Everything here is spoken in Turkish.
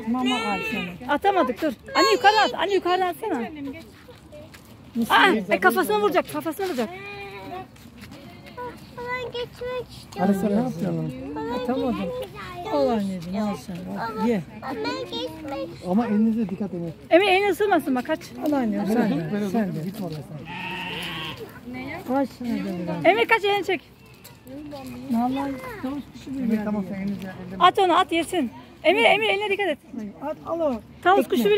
Mama al sana. Atamadık dur. Anne yukarıdan at. Anne yukarıdan atsana. Kafasına vuracak. Kafasına vuracak. Ben geçmek istiyorum. Ali sen ne yapıyorsun? Atamadım. Al anneciğim al sen. Ye. Ben geçmek istiyorum. Ama elinize dikkat edin. Emir elini ısırmasın bak kaç. Al annem sen de. Böyle Sen de. gitme oraya sen. Kaç sana da biraz. Emir kaç elini çek. Vallahi tavus kuşu bir Evet, tamam sen elinize. At onu at yesin. Emir eline dikkat et. At al o. Tavus kuşu